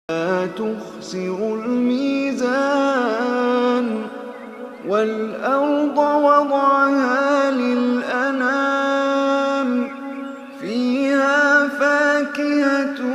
لا تخسروا الميزان والأرض وضعها للأنام فيها فاكهة